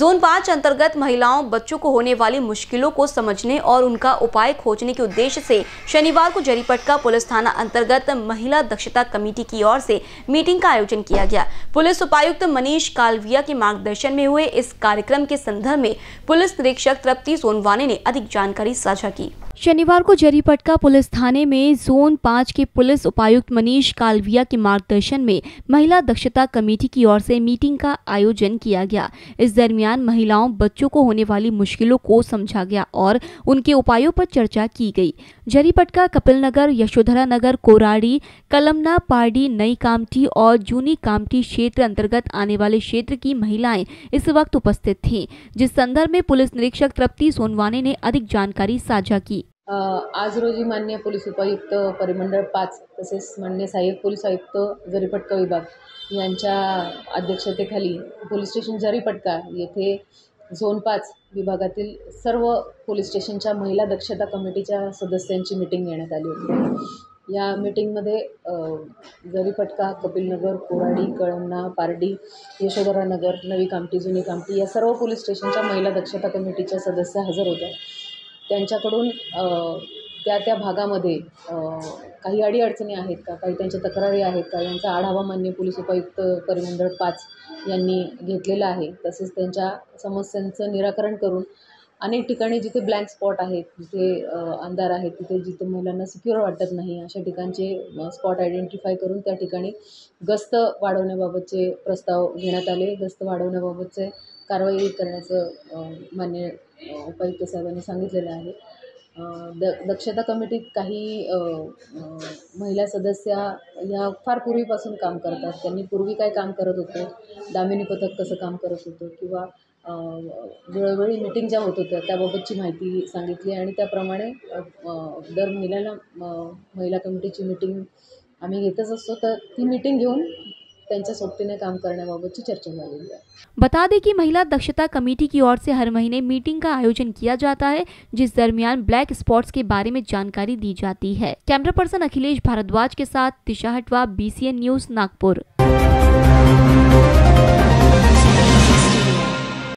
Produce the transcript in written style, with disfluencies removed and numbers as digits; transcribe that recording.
Joan 5 अंतर्गत महिलाओं बच्चों को होने वाली मुश्किलों को समझने और उनका उपाय खोजने के उद्देश्य से शनिवार को जरीपटका पुलिस थाना अंतर्गत महिला दक्षता कमेटी की ओर से मीटिंग का आयोजन किया गया। पुलिस उपायुक्त मनीष कालविया के मार्गदर्शन में हुए इस कार्यक्रम के संदर्भ में पुलिस निरीक्षक तृप्ति सोनवाने ने अधिक जानकारी साझा की। शनिवार को जरीपटका पुलिस थाने में जोन 5 के पुलिस उपायुक्त मनीष कालविया के मार्गदर्शन में महिला दक्षता कमेटी की ओर से मीटिंग का आयोजन किया गया। इस दरमियान महिलाओं बच्चों को होने वाली मुश्किलों को समझा गया और उनके उपायों पर चर्चा की गई। जरीपटका, कपिल नगर, यशोधरा नगर, कोराड़ी, कलमना, पारडी, नई कामठी और जूनी कामठी क्षेत्र अंतर्गत आने वाले क्षेत्र की महिलाएं इस वक्त उपस्थित थीं, जिस संदर्भ में पुलिस निरीक्षक तृप्ति सोनवाने ने अधिक जानकारी साझा की। आज रोजी माननीय पोलीस उपायुक्त परिमंडळ 5 तसेच माननीय सहाय्यक पोलीस आयुक्त जरीपटका विभाग यांच्या अध्यक्षतेखाली पोलीस स्टेशन जरीपटका येथे झोन 5 विभागातील सर्व पोलीस स्टेशनच्या महिला दक्षता कमिटीच्या सदस्यांची मीटिंग घेण्यात आली होती। या मीटिंगमध्ये जरीपटका, कपिलनगर, कोराडी, कळमना, पारडी, यशोधरा नगर, नवी कामठी, जुनी कामठी या सर्व पोलीस स्टेशनच्या महिला दक्षता कमिटीच्या सदस्य हजर होत्या। त्यांच्याकडून त्या भागामध्ये काही अडीअडचणी आहेत का, काही त्यांच्या तक्रारी आहेत का यांचा आढावा माननीय पोलीस उपायुक्त परिमंडळ 5 यांनी घेतलेला आहे। तसेच त्यांच्या समस्यांचं निराकरण करून अनेक ठिकाणी जिथे ब्लँक स्पॉट आहेत, जिथे अंधार आहेत, तिथे जिथे महिलांना सिक्युअर वाटत नाही अशा ठिकाणचे स्पॉट आयडेंटिफाय करून त्या ठिकाणी गस्त वाढवण्याबाबतचे प्रस्ताव घेण्यात आले। गस्त वाढवण्याबाबतचे कारवाई करण्याचं माननीय उपायुक्त साहेबांनी सांगितलेलं आहे। दक्षता कमिटीत काही महिला सदस्या ह्या फार पूर्वीपासून काम करतात। त्यांनी पूर्वी काय काम करत होते, दामिनी पथक कसं काम करत होतं किंवा वेळोवेळी मीटिंग ज्या होत होत्या त्याबाबतची माहिती सांगितली आणि त्याप्रमाणे दर महिन्याला महिला कमिटीची मीटिंग आम्ही घेतच असतो। तर ती मीटिंग घेऊन त्यांच्या सोबतीने काम करण्याबाबतची चर्चा झालेली है। बता दें कि महिला दक्षता कमेटी की ओर से हर महीने मीटिंग का आयोजन किया जाता है, जिस दरमियान ब्लैक स्पॉट्स के बारे में जानकारी दी जाती है। कैमरा पर्सन अखिलेश भारद्वाज के साथ दिशा हटवा, BCN न्यूज, नागपुर।